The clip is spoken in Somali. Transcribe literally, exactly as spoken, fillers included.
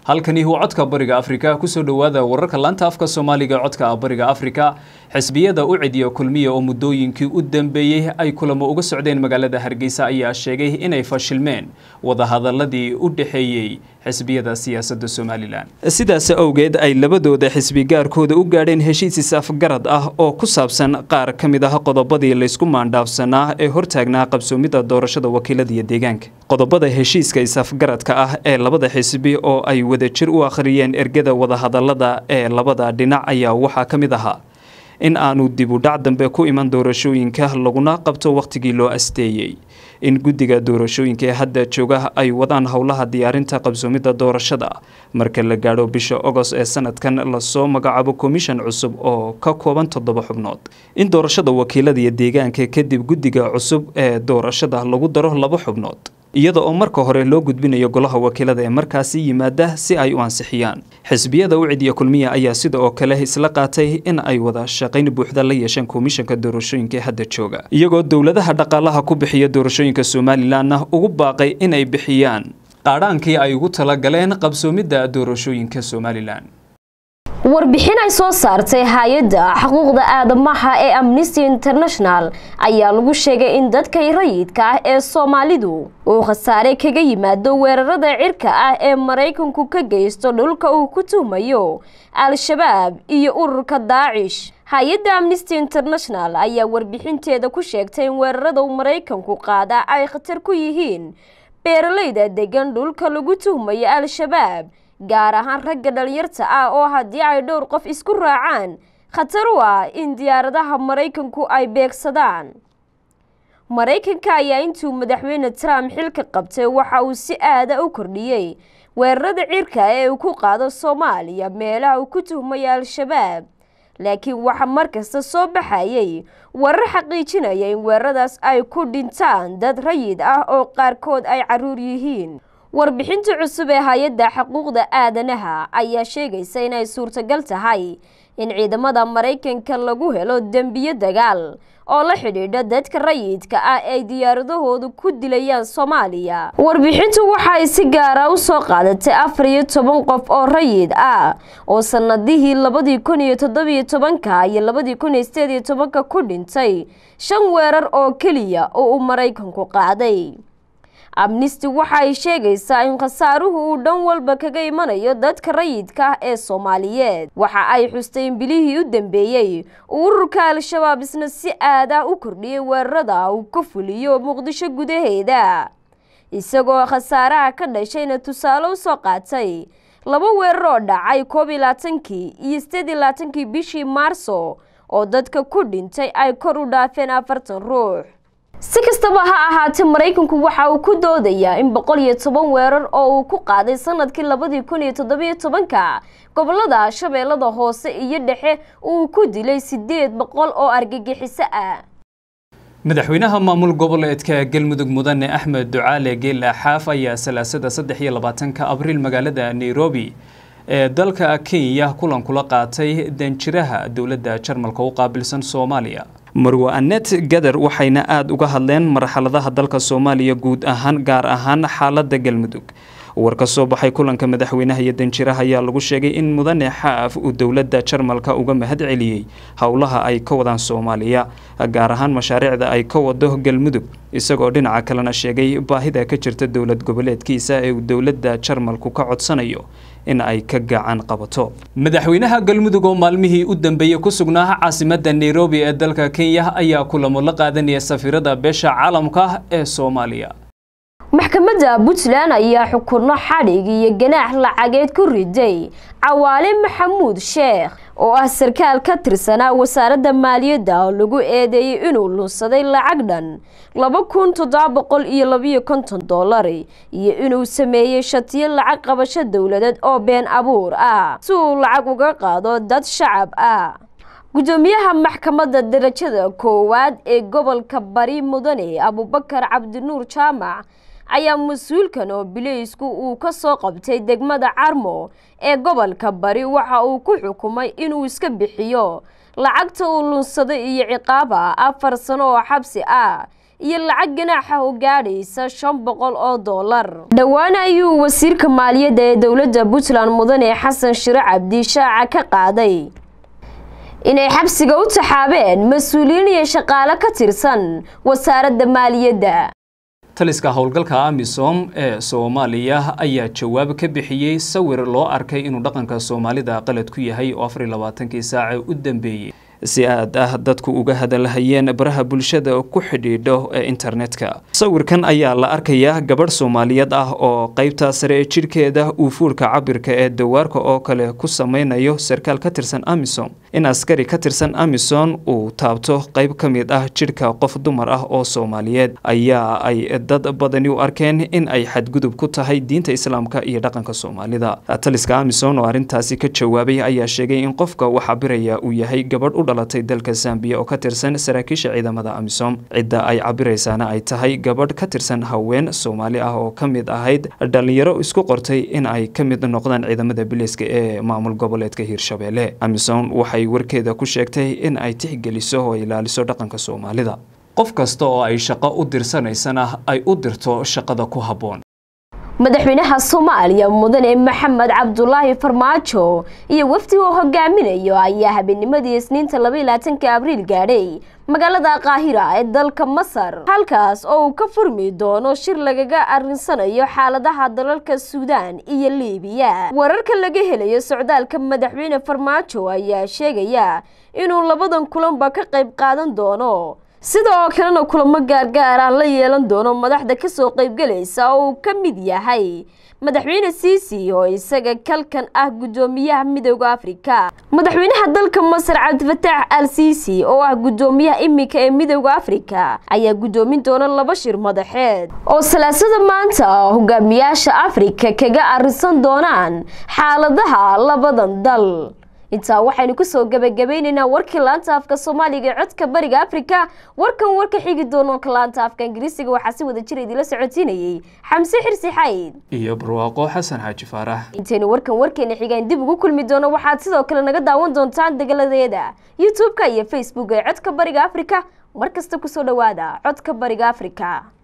halkani waa codka bariga Afrika ku soo dhawaada wararka laanta afka Soomaaliga codka bariga Afrika xisbiyada u cidiyo kulmiye oo muddooyinkii u dambeeyay ay kulamo uga socdeen magaalada Hargeysa ayaa sheegay inay fashilmeen wada hadaladii u dhaxeeyay xisbiyada siyaasadda Soomaaliland sidaas awgeed ay labadooda xisbi gaarkooda u gaadheen heshiis isafgarad ah oo ku saabsan qaar kamid ah qodobadii la isku maandhaafsanaa ee hortaagnaa qabsoomida doorashada wakiilada iyo deegaanka qodobada heshiiska isafgaradka ah ee labada xisbi oo ay wadajir u akhriyeen ergada wada hadalada ee labada dhinac ayaa waxa kamid ahaa in aanu dib u dhac dambe ku iman doorashooyinka laguna qabto waqtigii loo asteeyay in guddiga doorashooyinka ee hadda jooga ay wadaan howlaha diyaarinta qabsoomida doorashada marka la gaadho bisha August ee sanadkan la soo magacaabo commission cusub oo ka kooban toddoba xubnood in doorashada wakiilada iyo deegaanka kadib guddiga cusub ee doorashada lagu daro laba xubnood iyada oo marka hore loo gudbinayo golaha wakiilada ee markaasi yimaada si ay u ansixiyaan xisbiyada u cidiyo kulmiye ayaa sida oo kale isla qaatay in ay wada shaqayn buuxda la yeeshaan komishanka doorashooyinka hadda jooga iyagoo dawladaha dhaqaalaha ku bixiya doorashooyinka Soomaaliland ugu baaqay in ay bixiyaan qaadaankii ay ugu tala galeen qabsoomida doorashooyinka Soomaaliland warbixin ay soo saartay hay'adda xuquuqda aadamaha ee Amnesty International ayaa lagu sheegay in dadka rayidka ah ee Soomaalidu uu khasaare kaga yimaado weerarada cirka ah ee Mareykanku ka geysto dhulka uu ku tuhmayo Al-Shabaab iyo ururka Daesh. Hay'adda Amnesty International ayaa warbixinteeda ku sheegtay in weerarada uu Mareykanku qaada ay khatar ku yihiin beeralayda degan dhulka lagu tuhmayo Al-Shabaab gaar ahaan ragga dhalinyarta ah oo haddii ay dhowr qof isku raacaan khatar u ah in diyaaradaha Mareykanku ay beegsadaan. Mareykanka ayaa intuu madaxweyne Trump xilka qabtay waxa uu si aad ah u kordhiyay weerarada cirka ee uu ku qaado Soomaaliya meelaha uu ku tuhmayo Al-Shabaab, laakiin waxa markasta soo baxayay warar xaqiijinaya in weeraradaas ay ku dhintaan dad rayid ah oo qaarkood ay caruur yihiin. warbixinta cusub ee hay'adda xuquuqda aadanaha ayaa sheegaysa in ay suurtagal tahay in ciidamada Mareykanka lagu helo dambiyo dagaal oo la xidhiidha dadka rayidka ah ee diyaaradahoodu ku dilayaan Soomaaliya. warbixintu waxa ay si gaar ah u soo qaadatay afar iyo toban qof oo rayid ah oo sanadihii laba kun iyo toddoba iyo toban iyo laba kun iyo siddeed iyo toban ku dhintay shan weerar oo kaliya oo uu Mareykanku qaaday. Amnesty waxa ay sheegaysaa in khasaaruhu uu dhan walba kaga imanayo dadka rayidka ah ee Soomaaliyeed. waxa ay xustay in bilihii u dambeeyay ururka Al-Shabaab isna si aad ah u kordhiyay weerarada uu ka fuliyo Muqdisho gudaheeda, isagoo khasaaraha ka dhashayna tusaale u soo qaatay laba weerar oo dhacay koob iyo labaatankii iyo siddeed iyo labaatankii bishii Maarso oo dadka ku dhintay ay kor u dhaafeen afartan ruux. si kastaba ha ahaatee Mareykanku waxa uu ku doodayaa in boqol iyo toban weerar oo uu ku qaaday sanadkii laba kun iyo toddoba iyo toban gobolada Shabeellada Hoose iyo Dhexe uu ku dilay siddeed boqol oo argagixiso ah. madaxweynaha maamul goboleedka Galmudug Mudane Axmed Ducaale Geela Xaaf ayaa salaasada saddex iyo labaatanka Abriil magaalada Nairobi ee dalka Kenya kulan kula qaatay danjiraha dawladda Jarmalka u qaabilsan Soomaaliya. Marwa Annette Gadar waxayna aad uga hadleen marxaladaha dalka Soomaaliya guud ahaan gaar ahaan xaaladda Galmudug. warka soo baxay kulanka madaxweynaha iyo danjiraha ayaa lagu sheegay in Mudane Xaaf uu dawladda Jarmalka uga mahad celiyay howlaha ay ka wadaan Soomaaliya gaar ahaan mashaariicda ay ka wado Galmudug, isagoo dhinaca kalena sheegay baahida ka jirta dawlad goboleedkiisa ee uu dawladda Jarmalku ka codsanayo in ay ka gacan qabato. madaxweynaha Galmudug oo maalmihii u dambeeyay ku sugnaa caasimadda Nairobi ee dalka Kenya ayaa kulamo la qaadanaya safiirada beesha caalamka ee Soomaaliya. maxkamadda Puntland ayaa xukunno xadhig iyo ganaax lacageed ku riday Cawaale Maxamuud Sheekh oo ah sarkaal ka tirsanaa wasaaradda maaliyadda oo lagu eedeeyay inuu lunsaday lacag dhan laba kun toddoba boqol iyo laba iyo konton dollar iyo inuu sameeyay shatiyo lacag qabasho dawladeed oo been abuur ah si uu lacag uga qaado dad shacab ah. gudoomiyaha maxkamadda darajada koowaad ee gobolka Bari Mudane Abubakar Cabdinuur Jaamac ayaa mas'uulkan oo bileysku uu ka soo qabtay degmada Carmo ee gobolka Bari waxa uu ku xukumay inuu iska bixiyo lacagta uu lunsaday iyo ciqaaba afar sano oo xabsi ah iyo lacag ganaaxa oo gaadhaysa shan boqol oo dollar. dhowaan ayuu wasiirka maaliyadda ee dowladda Puntland mudane Xasan Shire Cabdi shaaca ka qaaday inay xabsiga u taxaabeen mas'uuliyiin iyo shaqaale ka tirsan wasaaradda maaliyadda. taliska howlgalka AMISOM ee Soomaaliya ayaa jawaab ka bixiyay sawir loo arkay inuu dhaqanka Soomaalida qalad ku yahay oo afar iyo labaatan saac u dambeeyay si aad ah dadku uga hadalhayeen baraha bulshada ku xidhiidho ee internetka. sawirkan ayaa la arkayaa gabadh Soomaaliyeed ah oo qaybta sare ee jirkeeda uu fuulka cabirka ee dawaarka oo kale ku sameynayo sarkaal ka tirsan AMISOM. in askari ka tirsan AMISOM uu taabto qayb ka mid ah jirka qof dumar ah oo Soomaaliyeed ayaa ay dad badani u arkeen in ay xadgudub ku tahay diinta Islaamka iyo dhaqanka Soomaalida. taliska AMISOM oo arintaasi ka jawaabay ayaa sheegay in qofka waxa biraya uu yahay gabadh u dhalatay dalka Zambia oo ka tirsan saraakiisha ciidamada AMISOM. cidda ay cabiraysaana ay tahay gabadh ka tirsan haween Soomaali ah oo ka mid ahayd dhalinyaro isku qortay in ay ka mid noqdaan ciidamada biliiska ee maamul goboleedka Hirshabelle. AMISOM waxay warkeeda ku sheegtay in ay tixgeliso oo ilaaliso dhaqanka Soomaalida. qof kasta oo ay shaqo u dirsanaysana ay u dirto shaqada ku haboon. madaxweynaha Soomaaliya mudane Maxamed Cabdullaahi Farmaajo iyo wafdi uu hogaaminayo ayaa habeennimadii Isniinta laba iyo labaatanka Abriil gaadhay magaalada Qaahira ee dalka Masar, halkaas oo uu ka furmi doono shir lagaga arinsanayo xaaladaha dalalka Suudaan iyo Liibiya. wararka laga helayo socdaalka madaxweyne Farmaajo ayaa sheegaya inuu labadan kulanba ka qayb qaadan doono, sidoo kalena kulamo gaargaar ah la yeelan doono madaxda ka soo qayb galaysa oo ka mid yahay madaxweyne Siisi oo isaga kalkan ah gudoomiyaha Midowga Afrika. madaxweynaha dalka Masar Cabdifataax al-Siisi oo ah gudoomiyaha imika ee Midowga Afrika ayaa gudoomin doona laba shir madaxeed oo salaasada maanta hogaamiyaasha Afrika kaga arisan doonaan xaaladaha labadan dal. inta waxaynu ku soo gabagabaynaynaa warkii laanta afka Soomaaliga ee codka bariga Afrika. warkan warka xigi doono laanta afka Ingiriisiga waxa si wada jir idila socotinayay Xamse Xirsi Xayd iyo Barwaaqo Xasan Xaaji Faarax. intaynu warkan warkeena xigaan dib ugu kulmi doono waxaad sidoo kale naga daawan doontaan dagaladeeda YouTube-ka iyo Facebook ee codka bariga Afrika. markasta ku soo dhawaada codka bariga Afrika.